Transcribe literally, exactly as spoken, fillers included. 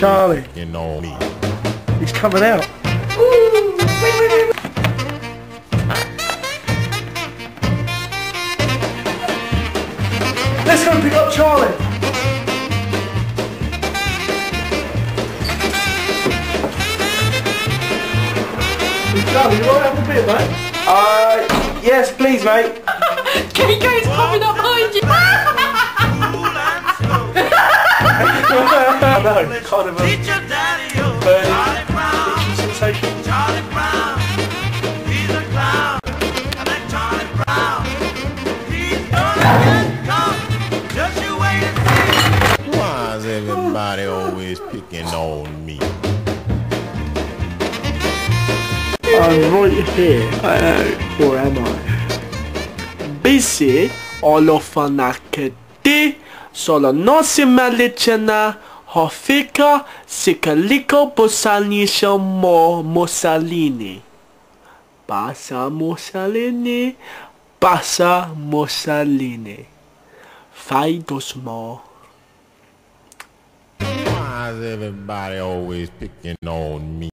Charlie. You know me. He's coming out. Let's go pick up Charlie. Charlie, you want to have a beer, mate? Uh, yes, please, mate. Keiko's popping up behind you. I know, kind of a burning, itchy sensation. Charlie Brown, he's a clown. And that Charlie Brown, he's gonna come. Just you wait and see. Why is everybody always picking on me? I'm right here. Uh, or am I? Busy olofanakete solo nosi malichana hofika sikaliko bosanisha mo Mussolini. Pasa Mussolini, pasa Mussolini. Fai dos more. Why is everybody always picking on me?